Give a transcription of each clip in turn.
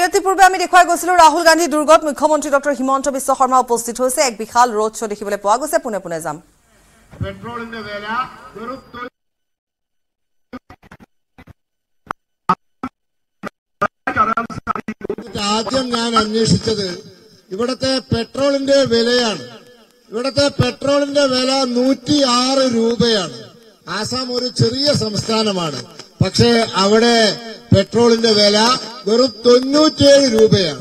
বিৰতি পূৰ্বে আমি দেখুৱাই গৈছিলো ৰাহুল গান্ধী দুৰ্গত মুখ্যমন্ত্ৰী ডক্টৰ হিমন্ত বিশ্ব শৰ্মা উপস্থিত হৈছে এক বিশাল ৰোড শ্ব' দেখিবলৈ পোৱা গৈছে পুনে পুনে যাম പെട്രോളിന്റെ വില ആദ്യം ഞാൻ അന്വേഷിച്ചത് ഇവിടത്തെ പെട്രോളിന്റെ വിലയാണ്. ഇവിടത്തെ പെട്രോളിന്റെ വില 106 രൂപയാണ്. ആസാം ഒരു ചെറിയ സംസ്ഥാനമാണ്, പക്ഷേ അവിടെ पेट्रोलिന്റെ വില വെറും 97 രൂപയാണ്.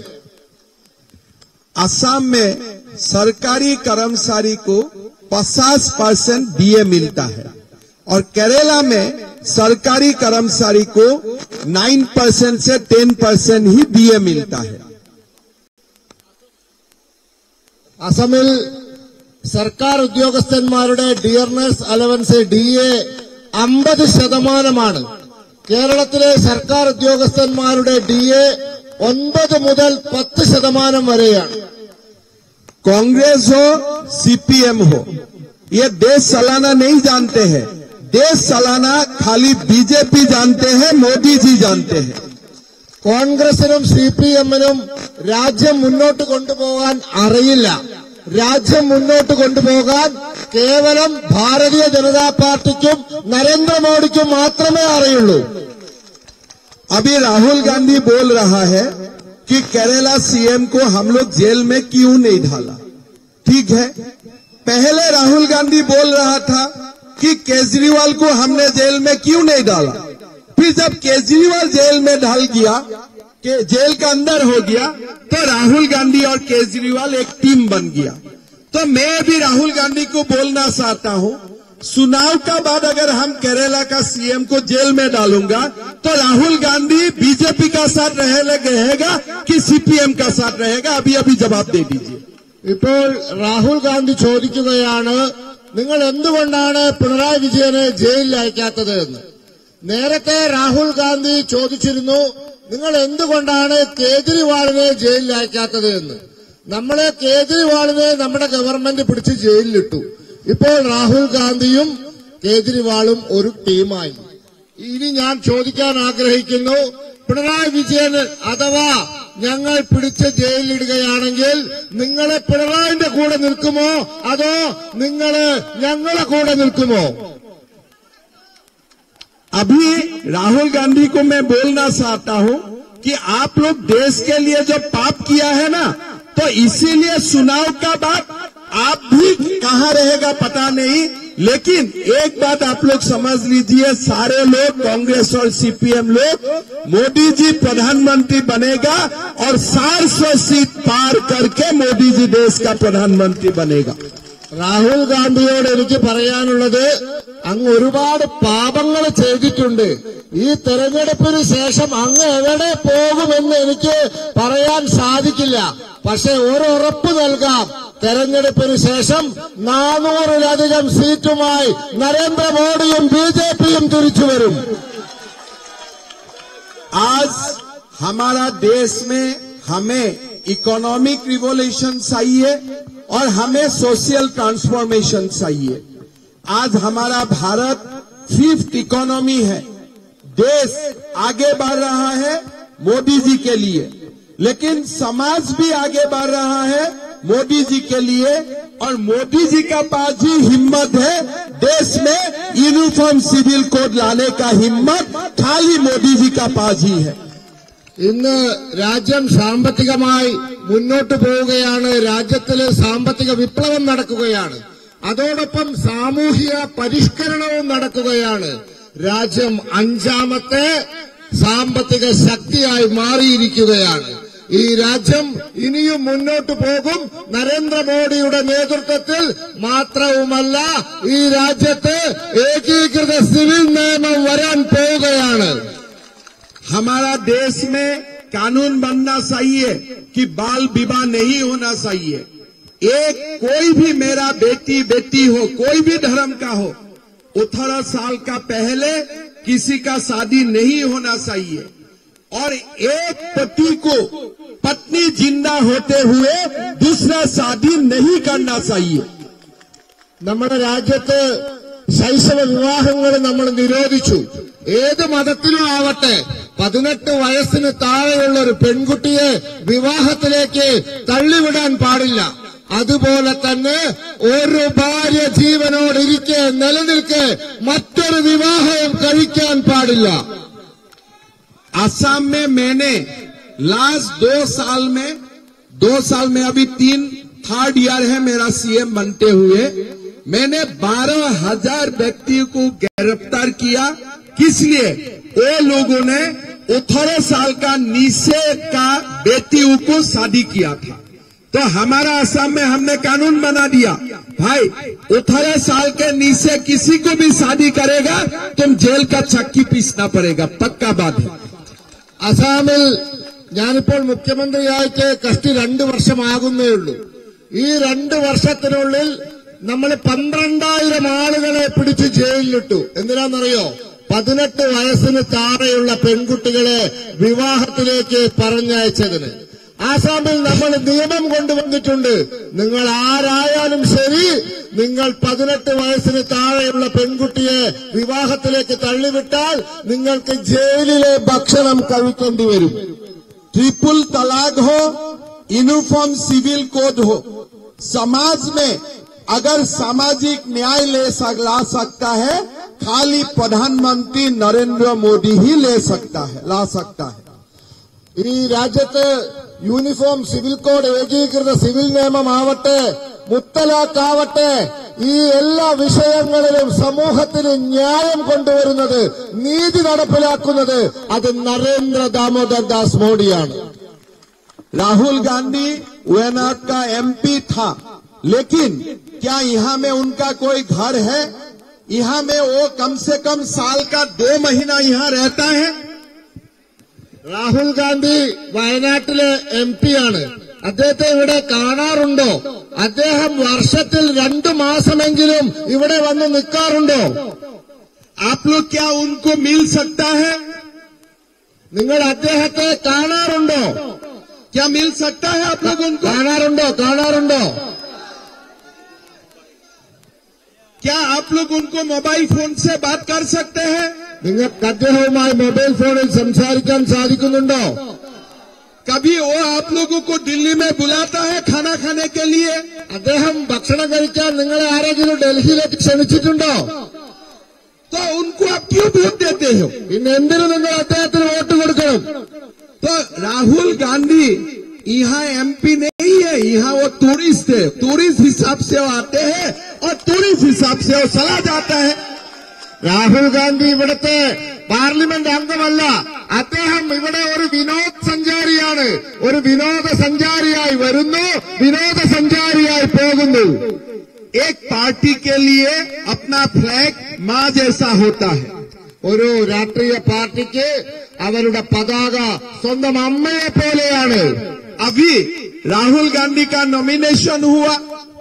असम में सरकारी कर्मचारी को 50% डीए मिलता है और केरला में सरकारी कर्मचारी को 9% से 10% ही डीए मिलता है. അസമിൽ സർക്കാർ ഉദ്യോഗസ്ഥന്മാരുടെ ഡിയർനെസ് അലവൻസ് ഡിഎ 50%. കേരളത്തിലെ സർക്കാർ ഉദ്യോഗസ്ഥന്മാരുടെ ഡിഎ 9 മുതൽ 10% വരെയാണ്. कांग्रेस हो सीपीएम हो, ये देश चलाना नहीं जानते हैं. देश चलाना खाली बीजेपी जानते हैं, मोदी जी जानते हैं. കോൺഗ്രസിനും സിപിഎമ്മിനും രാജ്യം മുന്നോട്ട് കൊണ്ടുപോകാൻ അറിയില്ല. രാജ്യം മുന്നോട്ട് കൊണ്ടുപോകാൻ കേവലം ഭാരതീയ ജനതാ പാർട്ടിക്കും നരേന്ദ്രമോദിക്കും മാത്രമേ അറിയുള്ളൂ. अभी राहुल गांधी बोल रहा है कि केरला सीएम को हम लोग जेल में क्यों नहीं डाला. ठीक है, पहले राहुल गांधी बोल रहा था कि केजरीवाल को हमने जेल में क्यों नहीं डाला. फिर जब केजरीवाल जेल में ढल गया, कि जेल का अंदर हो गया, तो राहुल गांधी और केजरीवाल एक टीम बन गया. तो मैं भी राहुल गांधी को बोलना चाहता हूं, चुनाव का बाद अगर हम केरला का सीएम को जेल में डालूंगा तो राहुल गांधी बीजेपी का साथ रहेगा कि सीपीएम का साथ रहेगा. अभी अभी जवाब दे दीजिए. ഇപ്പോൾ രാഹുൽ ഗാന്ധി ചോദിക്കുകയാണ്, നിങ്ങൾ എന്തുകൊണ്ടാണ് പിണറായി വിജയനെ ജയിലിൽ അയക്കാത്തത് എന്ന്. നേരത്തെ രാഹുൽ ഗാന്ധി ചോദിച്ചിരുന്നു, നിങ്ങൾ എന്തുകൊണ്ടാണ് കേജ്രിവാളിനെ ജയിലിൽ അയക്കാത്തത് എന്ന്. നമ്മളെ കേജ്രിവാളിനെ നമ്മുടെ ഗവൺമെന്റ് പിടിച്ച് ജയിലിലിട്ടു. ഇപ്പോൾ രാഹുൽ ഗാന്ധിയും കേജ്രിവാളും ഒരു ടീമായി. ഇനി ഞാൻ ചോദിക്കാൻ ആഗ്രഹിക്കുന്നു, പിണറായി വിജയൻ അഥവാ ഞങ്ങൾ പിടിച്ച് ജയിലിലിടുകയാണെങ്കിൽ നിങ്ങളെ പിണറായിന്റെ കൂടെ നിൽക്കുമോ അതോ നിങ്ങള് ഞങ്ങളെ കൂടെ നിൽക്കുമോ? अभी राहुल गांधी को मैं बोलना चाहता हूं कि आप लोग देश के लिए जो पाप किया है ना, तो इसीलिए चुनाव का बाद आप भी कहां रहेगा पता नहीं, लेकिन एक बात आप लोग समझ लीजिए, सारे लोग कांग्रेस और सीपीएम लोग मोदी जी प्रधानमंत्री बनेगा और 400 सीट पार करके मोदी जी देश का प्रधानमंत्री बनेगा. രാഹുൽ ഗാന്ധിയോട് എനിക്ക് പറയാനുള്ളത്, അങ്ങ് ഒരുപാട് പാപങ്ങൾ ചെയ്തിട്ടുണ്ട്. ഈ തെരഞ്ഞെടുപ്പിന് ശേഷം അങ്ങ് എവിടെ പോകുമെന്ന് എനിക്ക് പറയാൻ സാധിക്കില്ല. പക്ഷെ ഒരു ഉറപ്പ് നൽകാം, തെരഞ്ഞെടുപ്പിന് ശേഷം 400-ലധികം സീറ്റുമായി നരേന്ദ്രമോദിയും ബിജെപിയും തിരിച്ചു വരും. आज हमारा देश में हमें इकोनॉमिक रिवॉल्यूशन चाहिए और हमें सोशल ट्रांसफॉर्मेशन चाहिए. आज हमारा भारत 5th इकोनॉमी है. देश आगे बढ़ रहा है मोदी जी के लिए, लेकिन समाज भी आगे बढ़ रहा है मोदी जी के लिए. और मोदी जी का पास भी हिम्मत है, देश में यूनिफॉर्म सिविल कोड लाने का हिम्मत खाली मोदी जी का पास ही है. ഇന്ന് രാജ്യം സാമ്പത്തികമായി മുന്നോട്ട് പോവുകയാണ്. രാജ്യത്തിലെ സാമ്പത്തിക വിപ്ലവം നടക്കുകയാണ്. അതോടൊപ്പം സാമൂഹിക പരിഷ്കരണവും നടക്കുകയാണ്. രാജ്യം 5ാമത്തെ സാമ്പത്തിക ശക്തിയായി മാറിയിരിക്കുകയാണ്. ഈ രാജ്യം ഇനിയും മുന്നോട്ട് പോകും. നരേന്ദ്രമോദിയുടെ നേതൃത്വത്തിൽ മാത്രവുമല്ല, ഈ രാജ്യത്ത് ഏകീകൃത സിവിൽ നിയമം വരാൻ പോവുകയാണ്. हमारा देश में कानून बनना चाहिए कि बाल विवाह नहीं होना चाहिए. एक कोई भी मेरा बेटी हो, कोई भी धर्म का हो, 18 साल का पहले किसी का शादी नहीं होना चाहिए. और एक पति को पत्नी जिंदा होते हुए दूसरा शादी नहीं करना चाहिए. നമ്മുടെ രാജ്യത്ത് ശൈശവ വിവാഹങ്ങൾ നമ്മൾ നിരോധിച്ചു. ഏത് മതത്തിലും ആവട്ടെ, 18 വയസ്സിന് താഴെയുള്ള ഒരു പെൺകുട്ടിയെ വിവാഹത്തിലേക്ക് തള്ളിവിടാൻ പാടില്ല. അതുപോലെ തന്നെ ഒരു ഭാര്യ ജീവനോടിരിക്കെ നിലനിൽക്കെ മറ്റൊരു വിവാഹവും കഴിക്കാൻ പാടില്ല. असम में मैंने लास्ट 2 साल में अभी 3rd ईयर है मेरा सीएम बनते हुए, मैंने 12,000 व्यक्तियों को गिरफ्तार किया. किस लिए? वो लोगों ने 18 साल का नीचे का बेटियों को शादी किया था. तो हमारा असम में हमने कानून बना दिया, भाई 18 साल के नीचे किसी को भी शादी करेगा तुम जेल का चक्की पीसना पड़ेगा, पक्का बात है. അസാമിൽ ഞാനിപ്പോൾ മുഖ്യമന്ത്രിയായിട്ട് കഷ്ടി 2 വർഷമാകുന്നേ ഉള്ളൂ. ഈ 2 വർഷത്തിനുള്ളിൽ നമ്മൾ 12,000 ആളുകളെ പിടിച്ച് ജയിലിലിട്ടു. എന്തിനാണെന്നറിയോ? 18 വയസ്സിന് താഴെയുള്ള പെൺകുട്ടികളെ വിവാഹത്തിലേക്ക് പറഞ്ഞയച്ചതിന്. ആസാമിൽ നമ്മൾ നിയമം കൊണ്ടുവന്നിട്ടുണ്ട്. നിങ്ങൾ ആരായാലും ശരി, നിങ്ങൾ 18 വയസ്സിന് താഴെയുള്ള പെൺകുട്ടിയെ വിവാഹത്തിലേക്ക് തള്ളിവിട്ടാൽ നിങ്ങൾക്ക് ജയിലിലെ ഭക്ഷണം കഴിക്കേണ്ടി വരും. ट्रिपल तलाक हो, यूनिफॉर्म सिविल कोड हो, समाज में अगर सामाजिक न्याय ला सकता है खाली प्रधानमंत्री नरेंद्र मोदी ही ला सकता है. ഈ രാജ്യത്ത് യൂണിഫോം സിവിൽ കോഡ്, ഏകീകൃത സിവിൽ നിയമമാവട്ടെ, മുത്തലാഖാവട്ടെ, ഈ എല്ലാ വിഷയങ്ങളിലും സമൂഹത്തിന് ന്യായം കൊണ്ടുവരുന്നത്, നീതി നടപ്പിലാക്കുന്നത് അത് നരേന്ദ്ര ദാമോദർ ദാസ് മോഡിയാണ്. राहुल गांधी वायनाड का एमपी था, लेकिन क्या यहाँ में उनका कोई घर है? यहाँ में वो कम से कम साल का 2 महीना यहाँ रहता है. രാഹുൽ ഗാന്ധി വയനാട്ടിലെ MP ആണ്. അദ്ദേഹത്തെ ഇവിടെ കാണാറുണ്ടോ? അദ്ദേഹം വർഷത്തിൽ 2 മാസമെങ്കിലും ഇവിടെ വന്ന് നിൽക്കാറുണ്ടോ? आप लोग क्या उनको मिल सकता है? നിങ്ങൾ അദ്ദേഹത്തെ കാണാറുണ്ടോ? क्या मिल सकता है आप लोग उनको? കാണാറുണ്ടോ? क्या आप लोग उनको मोबाइल फोन से बात कर सकते हैं? നിങ്ങൾക്ക് അദ്ദേഹവുമായി മൊബൈൽ ഫോണിൽ സംസാരിക്കാൻ സാധിക്കുന്നുണ്ടോ? कभी वो आप लोगों को दिल्ली में बुलाता है खाना खाने के लिए? അദ്ദേഹം ഭക്ഷണം കഴിക്കാൻ നിങ്ങളെ ആരെങ്കിലും ഡൽഹിയിലേക്ക് ക്ഷണിച്ചിട്ടുണ്ടോ? तो उनको आप क्यों वोट देते हो? പിന്നെ എന്തിനു നിങ്ങൾ അദ്ദേഹത്തിന് വോട്ട് കൊടുക്കണം? तो राहुल गांधी यहाँ MP नहीं है, यहाँ वो टूरिस्ट है. टूरिस्ट हिसाब से वो आते हैं और टूरिस्ट हिसाब से वो चला जाता है. രാഹുൽ ഗാന്ധി ഇവിടുത്തെ പാർലമെന്റ് അംഗമല്ല. അദ്ദേഹം ഇവിടെ ഒരു വിനോദസഞ്ചാരിയാണ്. ഒരു വിനോദസഞ്ചാരിയായി വരുന്നു, വിനോദസഞ്ചാരിയായി പോകുന്നു. एक पार्टी के लिए अपना फ्लैग माँ जैसा होता है. ഒരു രാഷ്ട്രീയ പാർട്ടിക്ക് അവരുടെ പതാക സ്വന്തം അമ്മയെ പോലെയാണ്. अभी राहुल गांधी का नॉमिनेशन हुआ,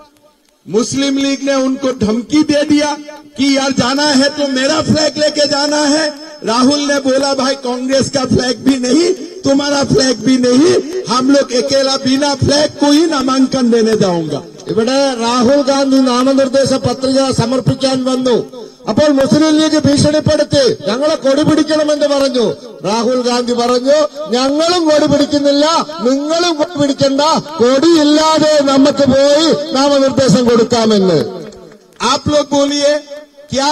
मुस्लिम लीग ने उनको धमकी दे दिया कि यार जाना है तो मेरा फ्लैग लेके जाना है. राहुल ने बोला भाई कांग्रेस का फ्लैग भी नहीं, तुम्हारा फ्लैग भी नहीं, हम लोग अकेला बिना फ्लैग को ही नामांकन देने जाऊंगा. ഇവിടെ രാഹുൽ ഗാന്ധി നാമനിർദ്ദേശ പത്രിക സമർപ്പിക്കാൻ വന്നു. അപ്പോൾ മുസ്ലിം ലീഗ് ഭീഷണിപ്പെടുത്തി ഞങ്ങളെ കൊടി പിടിക്കണമെന്ന് പറഞ്ഞു. രാഹുൽ ഗാന്ധി പറഞ്ഞു, ഞങ്ങളും കൊടി പിടിക്കുന്നില്ല, നിങ്ങളും കൊടി പിടിക്കണ്ട, കൊടിയില്ലാതെ നമുക്ക് പോയി നാമനിർദ്ദേശം കൊടുക്കാമെന്ന്. आप लोग बोलिए, क्या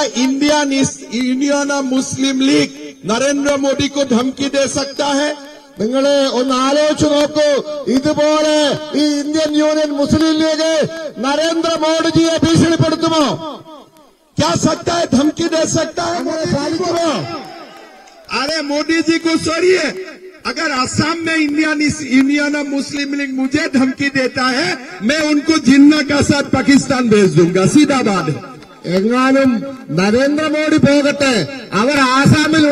इंडियन मुस्लिम लीग नरेंद्र मोदी को धमकी दे सकता है? നിങ്ങള് ഒന്ന് ആലോചിച്ചു നോക്കൂ. ഇതുപോലെ ഈ ഇന്ത്യൻ യൂണിയൻ മുസ്ലിം ലീഗ് നരേന്ദ്രമോദിജിയെ ഭീഷണിപ്പെടുത്തുമോ? क्या सकता है? धमकी दे सकता है? സാധിക്കുമോ? अरे मोदी जी को छोड़िए, अगर असम में इंडियन मुस्लिम लीग मुझे धमकी देता है, मैं उनको जिन्ना का साथ पाकिस्तान भेज दूंगा. सीधा बात है. എങ്ങാനും നരേന്ദ്രമോദി പോകട്ടെ, അവർ ആസാമിൽ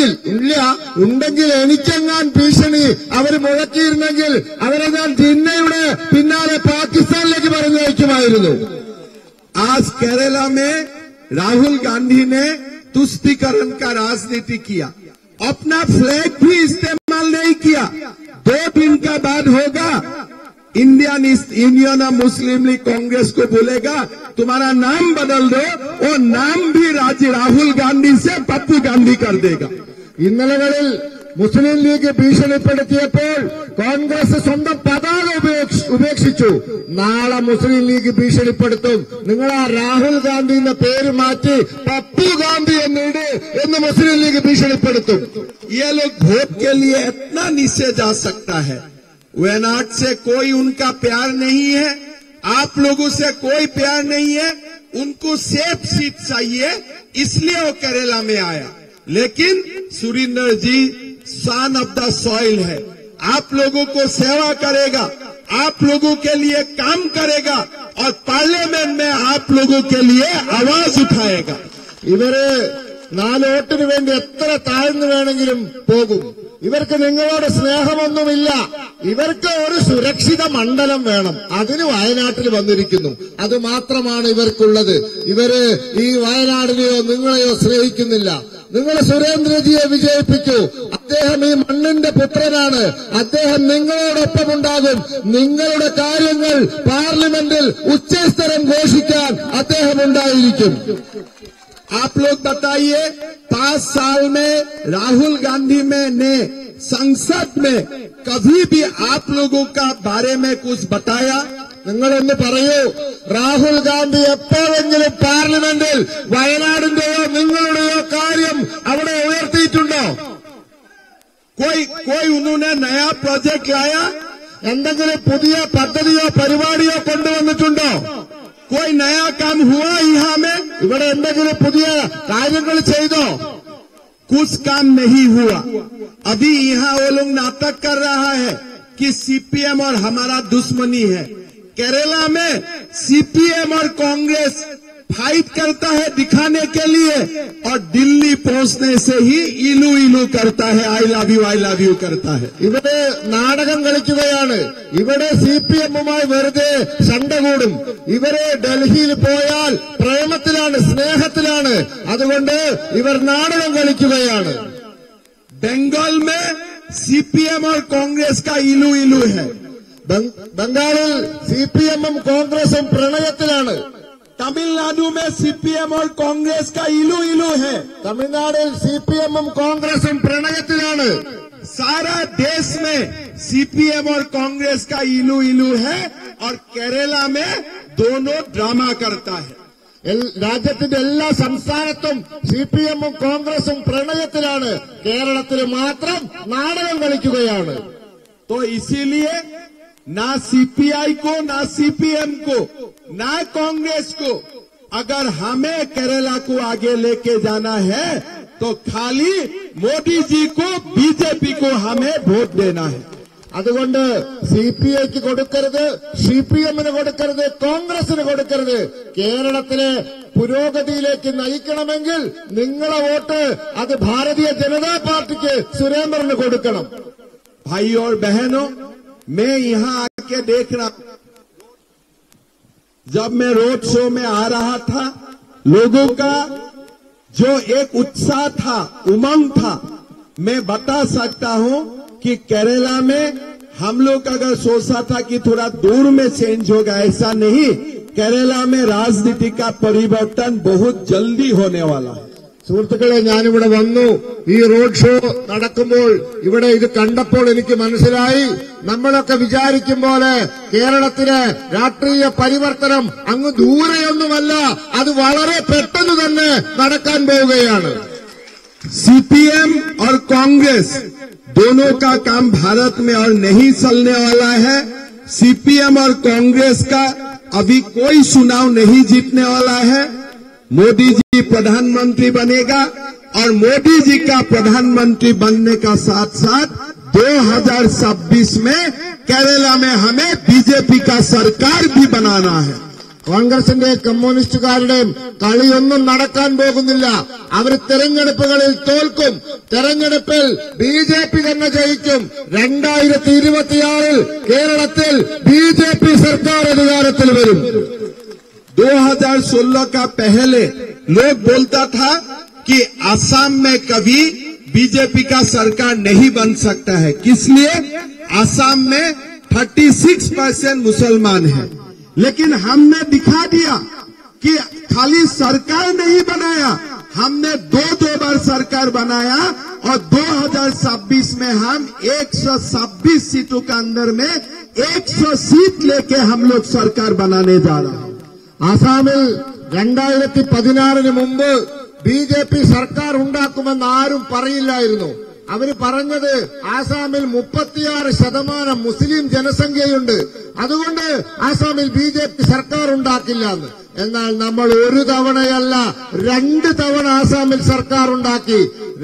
ഉണ്ടെങ്കിൽ എനിക്കെങ്ങാൻ ഭീഷണി അവർ മുഴക്കിയിരുന്നെങ്കിൽ അവരെ ഞാൻ ജിന്നയുടെ പിന്നാലെ പാകിസ്ഥാനിലേക്ക് പറഞ്ഞയക്കുമായിരുന്നു. आज केरला में राहुल गांधी ने तुष्टीकरण का राजनीति किया, अपना फ्लैग भी इस्तेमाल नहीं किया. 2 दिन का बाद होगा, इंडियन मुस्लिम लीग कांग्रेस को बोलेगा तुम्हारा नाम बदल दो, वो नाम भी राहुल गांधी से पप्पू गांधी कर देगा. ഇന്നലകളിൽ മുസ്ലിം ലീഗ് ഭീഷണിപ്പെടുത്തിയപ്പോൾ കോൺഗ്രസ് സ്വന്തം പതാക ഉപേക്ഷിച്ചു. നാളെ മുസ്ലിം ലീഗ് ഭീഷണിപ്പെടുത്തും. നിങ്ങൾ ആ രാഹുൽ ഗാന്ധിന്റെ പേര് മാറ്റി പപ്പു ഗാന്ധി എന്നിട് എന്ന് മുസ്ലിം ലീഗ് ഭീഷണിപ്പെടുത്തും. ये लोग वोट के लिए इतना नीचे जा सकता है। वयनाड से कोई उनका प्यार नहीं है, आप लोगों से कोई प्यार नहीं है, उनको सेफ सीट चाहिए, इसलिए वो केरला में आया। लेकिन Surendra ji son of the soil है, आप लोगों को सेवा करेगा, आप लोगों के लिए काम करेगा और पार्लियामेंट में आप लोगों के लिए आवाज उठाएगा। ഇവര് 4 വോട്ടിന് വേണ്ടി എത്ര താഴ്ന്നു വേണമെങ്കിലും പോകും. ഇവർക്ക് നിങ്ങളോട് സ്നേഹമൊന്നുമില്ല. ഇവർക്ക് ഒരു സുരക്ഷിത മണ്ഡലം വേണം. അതിന് വയനാട്ടിൽ വന്നിരിക്കുന്നു. അത് മാത്രമാണ് ഇവർക്കുള്ളത്. ഇവര് ഈ വയനാടിനെയോ നിങ്ങളെയോ സ്നേഹിക്കുന്നില്ല. നിങ്ങൾ സുരേന്ദ്രജിയെ വിജയിപ്പിക്കൂ. അദ്ദേഹം ഈ മണ്ണിന്റെ പുത്രനാണ്. അദ്ദേഹം നിങ്ങളോടൊപ്പമുണ്ടാകും. നിങ്ങളുടെ കാര്യങ്ങൾ പാർലമെന്റിൽ ഉച്ചസ്ഥരം ഘോഷിക്കാൻ അദ്ദേഹം ഉണ്ടായിരിക്കും. आप लोग बताइए, 5 साल में राहुल गांधी ने संसद में कभी भी आप लोगों का बारे में कुछ बताया? നിങ്ങളൊന്ന് പറയൂ, രാഹുൽ ഗാന്ധി എപ്പോഴെങ്കിലും പാർലമെന്റിൽ വയനാടിന്റെയോ നിങ്ങളുടെയോ കാര്യം അവിടെ ഉയർത്തിയിട്ടുണ്ടോ? कोई उन्होंने नया प्रोजेक्ट लाया? എന്തെങ്കിലും പുതിയ പദ്ധതിയോ പരിപാടിയോ കൊണ്ടുവന്നിട്ടുണ്ടോ? कोई नया काम हुआ यहाँ में? ഇവിടെ എന്തെങ്കിലും പുതിയ കാര്യങ്ങൾ ചെയ്തോ? कुछ काम नहीं हुआ। अभी यहाँ वो लोग नाटक कर रहा है कि सीपीएम और हमारा दुश्मनी है। केरला में सीपीएम और कांग्रेस फाइट करता है दिखाने के लिए और दिल्ली पहुंचने से ही इलू इलू करता है, आई लव यू करता है। ഇവിടെ നാടകം കളിക്കുകയാണ്. ഇവിടെ സിപിഎമ്മുമായി വെറുതെ ശണ്ട കൂടും. ഇവരെ ഡൽഹിയിൽ പോയാൽ പ്രേമത്തിലാണ്, സ്നേഹത്തിലാണ്. അതുകൊണ്ട് ഇവർ നാടകം കളിക്കുകയാണ്. बंगाल में सीपीएम और कांग्रेस का इलू इलू है। ബംഗാളിൽ സിപിഎമ്മും കോൺഗ്രസും പ്രണയത്തിലാണ്. तमिलनाडु में सीपीएम और कांग्रेस का इलू इलू है। തമിഴ്നാടിൽ സിപിഎമ്മും കോൺഗ്രസും പ്രണയത്തിലാണ്. सारा देश में सीपीएम और कांग्रेस का इलू इलू है और केरला में दोनों ड्रामा करता है। രാജ്യത്തിന്റെ എല്ലാ സംസ്ഥാനത്തും സിപിഎമ്മും കോൺഗ്രസും പ്രണയത്തിലാണ്. കേരളത്തിൽ മാത്രം നാടകം കളിക്കുകയാണ്. तो इसीलिए ना सीपीआई को, ना सीपीएम को, ना कांग्रेस को, अगर हमें केरला को आगे लेके जाना है तो खाली मोदी जी को, बीजेपी को हमें वोट देना है। അതുകൊണ്ട് സിപിഐക്ക് കൊടുക്കരുത്, സിപിഎമ്മിന് കൊടുക്കരുത്, കോൺഗ്രസിന് കൊടുക്കരുത്. കേരളത്തിലെ പുരോഗതിയിലേക്ക് നയിക്കണമെങ്കിൽ നിങ്ങളെ വോട്ട് അത് ഭാരതീയ ജനതാ പാർട്ടിക്ക്, സുരേന്ദ്രന് കൊടുക്കണം. भाई और बहनों, मैं यहाँ आके देख रहा, जब मैं रोड शो में आ रहा था, लोगों का जो एक उत्साह था, उमंग था, मैं बता सकता हूँ कि केरला में हम लोग अगर सोचा था कि थोड़ा दूर में चेंज होगा, ऐसा नहीं। केरला में राजनीति का परिवर्तन बहुत जल्दी होने वाला है। സുഹൃത്തുക്കളെ, ഞാനിവിടെ വന്നു. ഈ റോഡ് ഷോ നടക്കുമ്പോൾ ഇവിടെ ഇത് കണ്ടപ്പോൾ എനിക്ക് മനസ്സിലായി, നമ്മളൊക്കെ വിചാരിക്കും പോലെ കേരളത്തിലെ രാഷ്ട്രീയ പരിവർത്തനം അങ്ങ് ദൂരെയൊന്നുമല്ല, അത് വളരെ പെട്ടെന്ന് തന്നെ നടക്കാൻ പോവുകയാണ്. सीपीएम और कांग्रेस दोनों का काम भारत में और नहीं चलने वाला है। सीपीएम और कांग्रेस का अभी कोई चुनाव नहीं जीतने वाला है। मोदी जी प्रधानमंत्री बनेगा और मोदी जी का प्रधानमंत्री बनने का साथ साथ 2026 में केरला में हमें बीजेपी का सरकार भी बनाना है। കോൺഗ്രസിന്റെ കമ്മ്യൂണിസ്റ്റുകാരുടെയും കളിയൊന്നും നടക്കാൻ പോകുന്നില്ല. അവർ തെരഞ്ഞെടുപ്പുകളിൽ തോൽക്കും. തെരഞ്ഞെടുപ്പിൽ ബിജെപി തന്നെ ജയിക്കും. 2026 കേരളത്തിൽ ബിജെപി സർക്കാർ അധികാരത്തിൽ വരും. 2016 का पहले लोग बोलता था कि असम में कभी बीजेपी का सरकार नहीं बन सकता है। किस लिए? असम में 36% मुसलमान है। लेकिन हमने दिखा दिया कि खाली सरकार नहीं बनाया, हमने दो बार सरकार बनाया और 2026 में हम 126 सीटों के अंदर में 100 सीट लेके हम लोग सरकार बनाने जा रहे हैं। ആസാമിൽ 2016 മുമ്പ് ബിജെപി സർക്കാർ ഉണ്ടാക്കുമെന്ന് ആരും പറയില്ലായിരുന്നു. അവര് പറഞ്ഞത് ആസാമിൽ 36% മുസ്ലിം ജനസംഖ്യയുണ്ട്, അതുകൊണ്ട് ആസാമിൽ ബിജെപി സർക്കാർ ഉണ്ടാക്കില്ല എന്ന്. എന്നാൽ നമ്മൾ ഒരു തവണയല്ല 2 തവണ ആസാമിൽ സർക്കാർ ഉണ്ടാക്കി.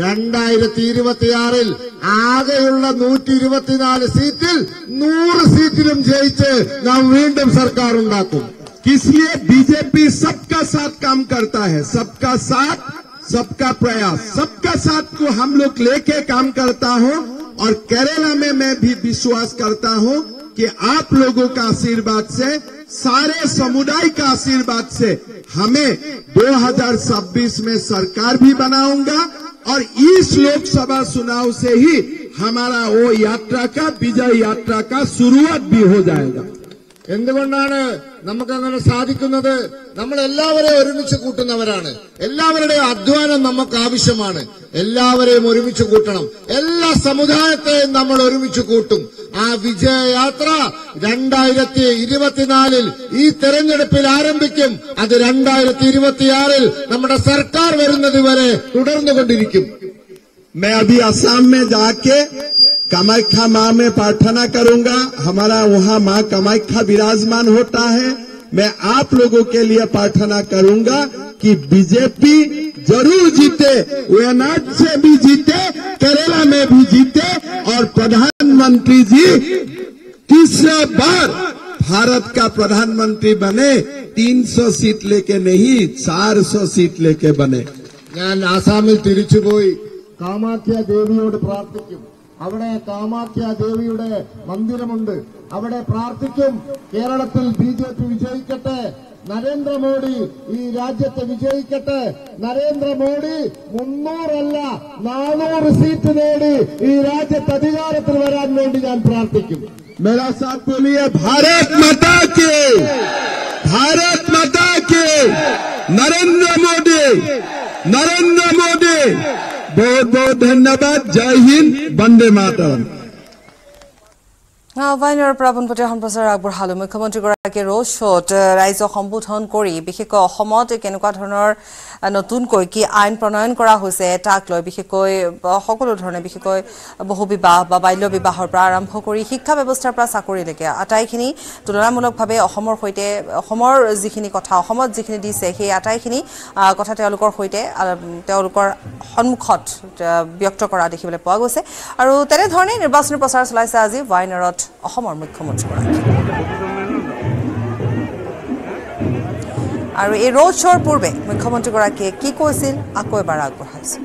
2026 ആകെയുള്ള 124 സീറ്റിൽ 100 സീറ്റിലും ജയിച്ച് നാം വീണ്ടും സർക്കാർ ഉണ്ടാക്കും. इसलिए बीजेपी सबका साथ काम करता है, सबका साथ सबका प्रयास, सबका साथ को हम लोग लेके काम करता हूं। और केरला में मैं भी विश्वास करता हूं कि आप लोगों का आशीर्वाद से, सारे समुदाय का आशीर्वाद से हमें 2026 में सरकार भी बनाऊंगा और इस लोकसभा चुनाव से ही हमारा वो यात्रा का, विजय यात्रा का शुरुआत भी हो जाएगा। എന്തുകൊണ്ടാണ് നമുക്കങ്ങനെ സാധിക്കുന്നത്? നമ്മൾ എല്ലാവരെയും ഒരുമിച്ച് കൂട്ടുന്നവരാണ്. എല്ലാവരുടെയും അധ്വാനം നമുക്ക് ആവശ്യമാണ്. എല്ലാവരെയും ഒരുമിച്ച് കൂട്ടണം. എല്ലാ സമുദായത്തെയും നമ്മൾ ഒരുമിച്ച് കൂട്ടും. ആ വിജയയാത്ര 2024 ഈ തെരഞ്ഞെടുപ്പിൽ ആരംഭിക്കും. അത് 2026 നമ്മുടെ സർക്കാർ വരുന്നത് വരെ തുടർന്നുകൊണ്ടിരിക്കും. मैं अभी असम में जाके कामाख्या मां में प्रार्थना करूंगा। हमारा वहां मां कामाख्या विराजमान होता है। मैं आप लोगों के लिए प्रार्थना करूंगा कि बीजेपी जरूर जीते, वयनाड से भी जीते, केरला में भी जीते और प्रधानमंत्री जी तीसरा बार भारत का प्रधानमंत्री बने। 300 सीट लेके नहीं, 400 सीट लेके बने। ഞാൻ ആസാമിൽ തിരിച്ചുപോയി കാമാഖ്യ ദേവിയോട് പ്രാർത്ഥിക്കും. അവിടെ കാമാഖ്യ ദേവിയുടെ മന്ദിരമുണ്ട്, അവിടെ പ്രാർത്ഥിക്കും. കേരളത്തിൽ ബിജെപി വിജയിക്കട്ടെ, നരേന്ദ്രമോദി ഈ രാജ്യത്തെ വിജയിക്കട്ടെ. നരേന്ദ്രമോദി 300 അല്ല 400 സീറ്റ് നേടി ഈ രാജ്യത്ത് അധികാരത്തിൽ വരാൻ വേണ്ടി ഞാൻ പ്രാർത്ഥിക്കും. मेरा साथ बोलिए, भारत माता के, भारत माता के, नरेंद्र मोदी, नरेंद्र मोदी। बहुत बहुत धन्यवाद। जय हिंद, वंदे मातरम। वाइनार পৰা পোনপটীয়া সম্প্ৰচাৰ আগবঢ়ালো। মুখ্যমন্ত্ৰীগৰাকীয়ে ৰোড শ্ব'ত ৰাইজক সম্বোধন কৰি বিশেষকৈ অসমত কেনেকুৱা ধৰণৰ নতুনকৈ কি আইন প্ৰণয়ন কৰা হৈছে তাক লৈ বিশেষকৈ সকলো ধৰণে বিশেষকৈ বহু বিবাহ বা বাল্য বিবাহৰ পৰা আৰম্ভ কৰি শিক্ষা ব্যৱস্থাৰ পৰা চাকৰিলৈকে আটাইখিনি তুলনামূলকভাৱে অসমৰ সৈতে অসমৰ যিখিনি কথা অসমত যিখিনি দিছে সেই আটাইখিনি কথা তেওঁলোকৰ সৈতে তেওঁলোকৰ সন্মুখত ব্যক্ত কৰা দেখিবলৈ পোৱা গৈছে। আৰু তেনেধৰণে নিৰ্বাচনী প্ৰচাৰ চলাইছে আজি ৱাইনাৰত অসমৰ মুখ্যমন্ত্ৰীগৰাকী। আৰু এই ৰোড শ্ব'ৰ পূৰ্বে মুখ্যমন্ত্ৰীগৰাকীয়ে কি কৈছিল আকৌ এবাৰ আগবঢ়াইছে।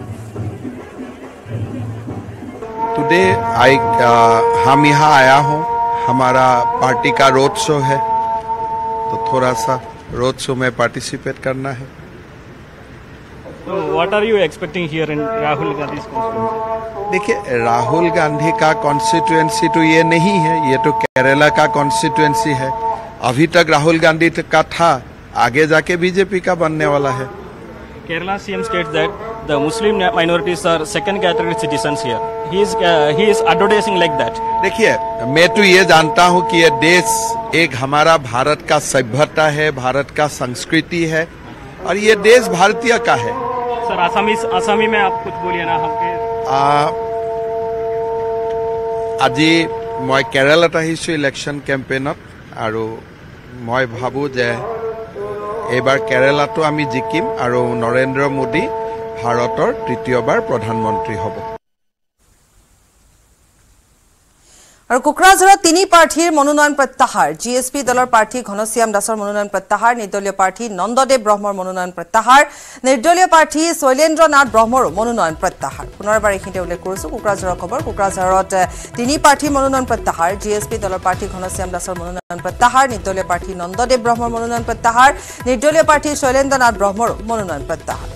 टुडे हम यहाँ आया हूँ, हमारा पार्टी का रोड शो है, तो थोड़ा सा रोड शो में पार्टिसिपेट करना है। So what are you expecting here in Rahul Gandhi's constituency? देखिए, राहुल गांधी का कॉन्स्टिट्यूएंसी तो ये नहीं है, ये तो केरला का कॉन्स्टिट्यूएंसी है। अभी तक राहुल गांधी का था, आगे जाके बीजेपी का बनने वाला है। Kerala CM states that the Muslim minorities are second category citizens here. He is advertising like that. देखिए, मैं तो ये जानता हूँ कि ये देश एक हमारा भारत का सभ्यता है, भारत का संस्कृति है और ये देश भारतीय का है। सर आसामी में आप कुछ बोलिए ना हमके। আজি मैं केरलात आहिছোঁ इलेक्शन कैम्पेनत और मैं भावो जे एबार केरलातो आमी जिकिम और नरेंद्र मोदी भारतर तृतीयबार प्रधानमंत्री हब। আৰু কোকৰাঝাৰত তিনি প্ৰাৰ্থীৰ মনোনয়ন প্ৰত্যাহাৰ। জিএছপি দলৰ প্ৰাৰ্থী ঘনশ্যাম দাসৰ মনোনয়ন প্ৰত্যাহাৰ, নিৰ্দলীয় প্ৰাৰ্থী নন্দদেৱ ব্ৰহ্মৰ মনোনয়ন প্ৰত্যাহাৰ, নিৰ্দলীয় প্ৰাৰ্থী শৈলেন্দ্ৰ নাথ ব্ৰহ্মৰো মনোনয়ন প্ৰত্যাহাৰ। পুনৰবাৰ এইখিনিতে উল্লেখ কৰিছো কোকৰাঝাৰৰ খবৰ। কোকৰাঝাৰত তিনি প্ৰাৰ্থীৰ মনোনয়ন প্ৰত্যাহাৰ, জিএছপি দলৰ প্ৰাৰ্থী ঘনশ্যাম দাসৰ মনোনয়ন প্ৰত্যাহাৰ, নিৰ্দলীয় প্ৰাৰ্থী নন্দদেৱ ব্ৰহ্মৰ মনোনয়ন প্ৰত্যাহাৰ, নিৰ্দলীয় প্ৰাৰ্থী শৈলেন্দ্ৰ নাথ ব্ৰহ্মৰো মনোনয়ন প্ৰত্যাহাৰ।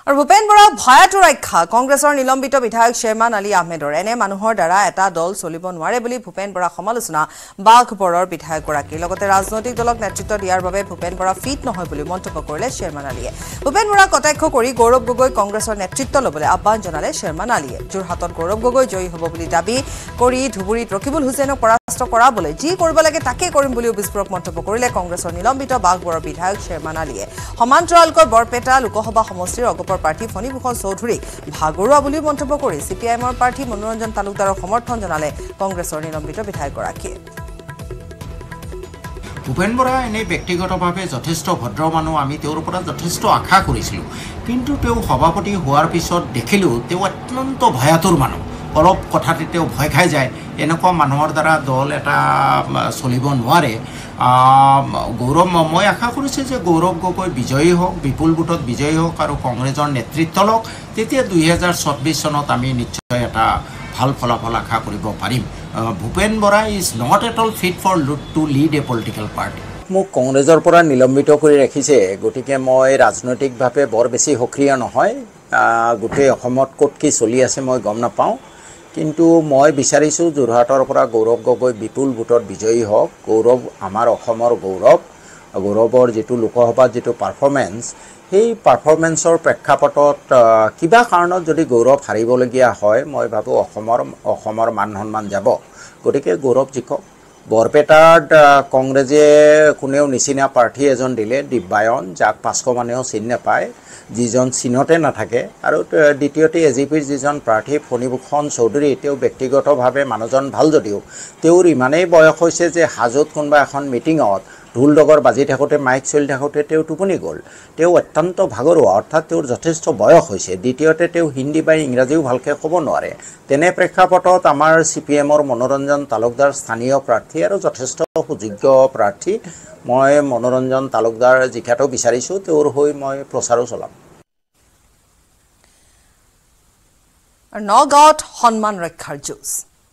আৰু ভূপেন বৰা ভয়াতুৰ ৰক্ষা কংগ্ৰেছৰ নিলম্বিত বিধায়ক শ্বেৰমান আলী আহমেদৰ এনে মানুহৰ দ্বাৰা এটা দল চলিব নোৱাৰে বুলি ভূপেন বৰা সমালোচনা বাঘবৰৰ বিধায়কগৰাকীৰ লগতে ৰাজনৈতিক দলক নেতৃত্ব দিয়াৰ বাবে ভূপেন বৰা ফিট নহয় বুলি মন্তব্য কৰিলে শ্বেৰমান আলীয়ে ভূপেন বৰাক কটাক্ষ কৰি গৌৰৱ গগৈ কংগ্ৰেছৰ নেতৃত্ব ল'বলৈ আহ্বান জনালে শ্বেৰমান আলীয়ে যোৰহাটত গৌৰৱ গগৈ জয়ী হ'ব বুলি দাবী কৰি ধুবুৰীত ৰকিবুল হুছেইনক পৰাস্ত কৰাবলৈ যি কৰিব লাগে তাকে কৰিম বুলিও বিস্ফোৰক মন্তব্য কৰিলে কংগ্ৰেছৰ নিলম্বিত বাঘবৰৰ বিধায়ক শ্বেৰমান আলীয়ে সমান্তৰালকৈ বৰপেটা লোকসভা সমষ্টিৰ অগপৰ প্ৰাৰ্থী ফণীভূষণ চৌধুৰীক ভাগৰুৱা বুলি মন্তব্য কৰি চিপিআইএমৰ প্ৰাৰ্থী মনোৰঞ্জন তালুকদাৰক সমৰ্থন জনালে কংগ্ৰেছৰ নিলম্বিত বিধায়কগৰাকীয়ে ভূপেন বৰা এনে ব্যক্তিগতভাৱে যথেষ্ট ভদ্ৰ মানুহ আমি তেওঁৰ পৰা যথেষ্ট আশা কৰিছিলোঁ কিন্তু তেওঁ সভাপতি হোৱাৰ পিছত দেখিলোঁ তেওঁ অত্যন্ত ভয়াতুৰ মানুহ অলপ কথাতে তেওঁ ভয় খাই যায় এনেকুৱা মানুহৰ দ্বাৰা দল এটা চলিব নোৱাৰে গৌৰৱ মই আশা কৰিছোঁ যে গৌৰৱ গগৈ বিজয়ী হওক বিপুল ভোটত বিজয়ী হওক আৰু কংগ্ৰেছৰ নেতৃত্ব লওক তেতিয়া 2024 চনত আমি নিশ্চয় এটা ভাল ফলাফল আশা কৰিব পাৰিম Bhupen Borah is not at all fit for to lead a political party মোক কংগ্ৰেছৰ পৰা নিলম্বিত কৰি ৰাখিছে গতিকে মই ৰাজনৈতিকভাৱে বৰ বেছি সক্ৰিয় নহয় গোটেই অসমত ক'ত কি চলি আছে মই গম নাপাওঁ কিন্তু মই বিচাৰিছোঁ যোৰহাটৰ পৰা গৌৰৱ গগৈ বিপুল ভোটত বিজয়ী হওক গৌৰৱ আমাৰ অসমৰ গৌৰৱৰ যিটো লোকসভাত যিটো পাৰফৰ্মেঞ্চ সেই পাৰফৰ্মেঞ্চৰ প্ৰেক্ষাপটত কিবা কাৰণত যদি গৌৰৱ হাৰিবলগীয়া হয় মই ভাবোঁ অসমৰ মান সন্মান যাব গতিকে গৌৰৱ জিকক বৰপেটাত কংগ্ৰেছে কোনেও নিচিনা প্ৰাৰ্থী এজন দিলে দিব্যায়ন যাক 500 মানুহেও চিনি নাপায় যিজন চিনতে নাথাকে আৰু দ্বিতীয়তে এজিপিৰ যিজন প্ৰাৰ্থী ফণীভূষণ চৌধুৰী তেওঁ ব্যক্তিগতভাৱে মানুহজন ভাল যদিও তেওঁৰ ইমানেই বয়স হৈছে যে হাজোত কোনোবা এখন মিটিঙত ঢোল ডগৰ বাজি থাকোঁতে মাইক চলি থাকোঁতে তেওঁ টোপনি গ'ল তেওঁ অত্যন্ত ভাগৰুৱা অৰ্থাৎ তেওঁৰ যথেষ্ট বয়স হৈছে দ্বিতীয়তে তেওঁ হিন্দী বা ইংৰাজীও ভালকৈ ক'ব নোৱাৰে তেনে প্ৰেক্ষাপটত আমাৰ চিপিএমৰ মনোৰঞ্জন তালুকদাৰ স্থানীয় প্ৰাৰ্থী আৰু যথেষ্ট সুযোগ্য প্ৰাৰ্থী মই মনোৰঞ্জন তালুকদাৰ জিকাটো বিচাৰিছোঁ তেওঁৰ হৈ মই প্ৰচাৰো চলাম নগাঁৱত সন্মান ৰক্ষাৰ যুঁজ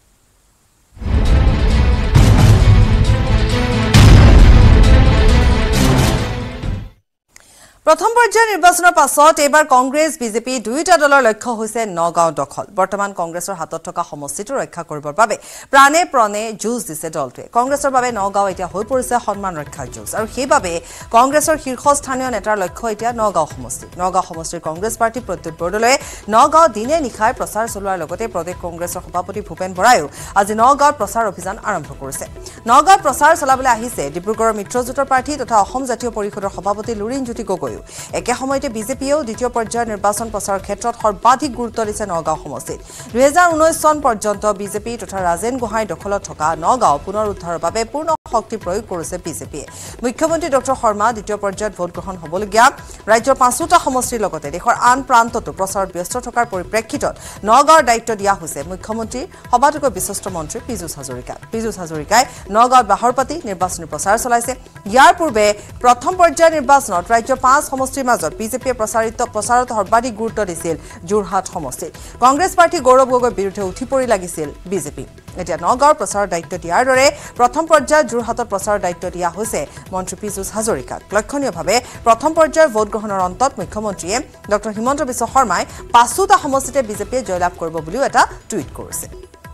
প্ৰথম পৰ্যায়ৰ নিৰ্বাচনৰ পাছত এবাৰ কংগ্ৰেছ বিজেপি দুয়োটা দলৰ লক্ষ্য হৈছে নগাঁও দখল বৰ্তমান কংগ্ৰেছৰ হাতত থকা সমষ্টিটো ৰক্ষা কৰিবৰ বাবে প্ৰাণে প্ৰাণে যুঁজ দিছে দলটোৱে কংগ্ৰেছৰ বাবে নগাঁও এতিয়া হৈ পৰিছে সন্মান ৰক্ষাৰ যুঁজ আৰু সেইবাবে কংগ্ৰেছৰ শীৰ্ষস্থানীয় নেতাৰ লক্ষ্য এতিয়া নগাঁও সমষ্টিৰ কংগ্ৰেছ প্ৰাৰ্থী প্ৰদ্যুৎ বৰদলৈয়ে নগাঁও দিনে নিশাই প্ৰচাৰ চলোৱাৰ লগতে প্ৰদেশ কংগ্ৰেছৰ সভাপতি ভূপেন বৰায়ো আজি নগাঁৱত প্ৰচাৰ অভিযান আৰম্ভ কৰিছে নগাঁৱত প্ৰচাৰ চলাবলৈ আহিছে ডিব্ৰুগড়ৰ মিত্ৰজোঁটৰ প্ৰাৰ্থী তথা অসম জাতীয় পৰিষদৰ সভাপতি লুৰিণজ্যোতি গগৈ একে সময়তে বিজেপিয়েও দ্বিতীয় পৰ্যায়ৰ নিৰ্বাচন প্ৰচাৰৰ ক্ষেত্ৰত সৰ্বাধিক গুৰুত্ব দিছে নগাঁও সমষ্টিত 2019 চন পৰ্যন্ত বিজেপি তথা ৰাজেন গোহাঁইৰ দখলত থকা নগাঁও পুনৰ উদ্ধাৰৰ বাবে পূৰ্ণ শক্তি প্ৰয়োগ কৰিছে বিজেপিয়ে মুখ্যমন্ত্ৰী ডক্টৰ শৰ্মা দ্বিতীয় পৰ্যায়ত ভোট গ্ৰহণ হ'বলগীয়া ৰাজ্যৰ 5টা সমষ্টিৰ লগতে দেশৰ আন প্ৰান্ততো প্ৰচাৰত ব্যস্ত থকাৰ পৰিপ্ৰেক্ষিতত নগাঁৱৰ দায়িত্ব দিয়া হৈছে মুখ্যমন্ত্ৰীৰ সবাতোকৈ বিশ্বস্ত মন্ত্ৰী পীযুষ হাজৰিকাই নগাঁৱত বাহৰ পাতি নিৰ্বাচনী প্ৰচাৰ চলাইছে ইয়াৰ পূৰ্বে প্ৰথম পৰ্যায়ৰ নিৰ্বাচনত ৰাজ্যৰ 5 সমষ্টিৰ মাজত বিজেপিয়ে প্ৰচাৰত সৰ্বাধিক গুৰুত্ব দিছিল যোৰহাট সমষ্টিত কংগ্ৰেছ প্ৰাৰ্থী গৌৰৱ গগৈৰ বিৰুদ্ধে উঠি পৰি লাগিছিল বিজেপি এতিয়া নগাঁৱৰ প্ৰচাৰৰ দায়িত্ব দিয়াৰ দৰে প্ৰথম পৰ্যায়ত যোৰহাটত প্ৰচাৰৰ দায়িত্ব দিয়া হৈছে মন্ত্ৰী পীযুষ হাজৰিকাক লক্ষণীয়ভাৱে প্ৰথম পৰ্যায়ৰ ভোট গ্ৰহণৰ অন্তত মুখ্যমন্ত্ৰীয়ে ডক্টৰ হিমন্ত বিশ্ব শৰ্মাই 5টা সমষ্টিতে বিজেপিয়ে জয়লাভ কৰিব বুলিও এটা টুইট কৰিছে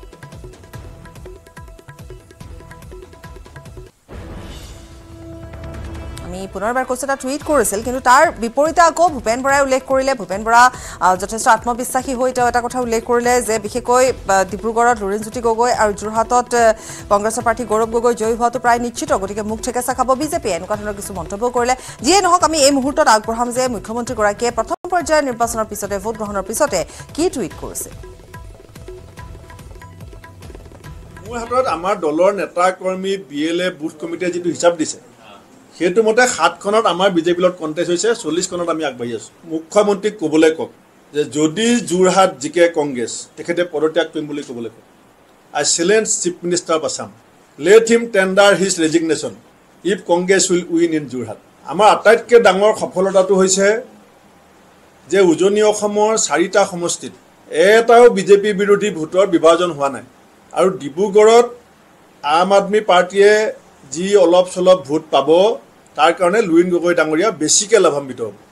আমি পুনৰবাৰ কৈছোঁ এটা টুইট কৰিছিল কিন্তু তাৰ বিপৰীতে আকৌ ভূপেন বৰাই উল্লেখ কৰিলে ভূপেন বৰা যথেষ্ট আত্মবিশ্বাসী হৈ তেওঁ এটা কথা উল্লেখ কৰিলে যে বিশেষকৈ ডিব্ৰুগড়ত লুৰিণজ্যোতি গগৈ আৰু যোৰহাটত কংগ্ৰেছৰ প্ৰাৰ্থী গৌৰৱ গগৈ জয়ী হোৱাটো প্ৰায় নিশ্চিত গতিকে মুখ ঠেকেচা খাব বিজেপিয়ে এনেকুৱা ধৰণৰ কিছু মন্তব্য কৰিলে যিয়ে নহওক আমি এই মুহূৰ্তত আগবঢ়াম যে মুখ্যমন্ত্ৰীগৰাকীয়ে প্ৰথম পৰ্যায়ৰ নিৰ্বাচনৰ পিছতে ভোট গ্ৰহণৰ পিছতে কি টুইট কৰিছে মোৰ হাতত আমাৰ দলৰ নেতা কৰ্মী বিএলএ বুথ কমিটিয়ে যিটো হিচাপ দিছে সেইটো মতে 7খনত আমাৰ বিজেপিৰ লগত কণ্টেষ্ট হৈছে 40খনত আমি আগবাঢ়ি আছোঁ মুখ্যমন্ত্ৰীক ক'বলৈ কওক যে যদি যোৰহাট জিকে কংগ্ৰেছ তেখেতে পদত্যাগ কৰিম বুলি ক'বলৈ কওক I challenge chief minister of Assam let him tender his resignation if Congress will win in Jorhat আমাৰ আটাইতকৈ ডাঙৰ সফলতাটো হৈছে যে উজনি অসমৰ 4টা সমষ্টিত এটাও বিজেপি বিৰোধী ভোটৰ বিভাজন হোৱা নাই আৰু ডিব্ৰুগড়ত আম আদমি পাৰ্টিয়ে যি অলপ চলপ ভোট পাব তাৰ কাৰণে লুৰিণ গগৈ ডাঙৰীয়া বেছিকৈ লাভান্বিত হ'ব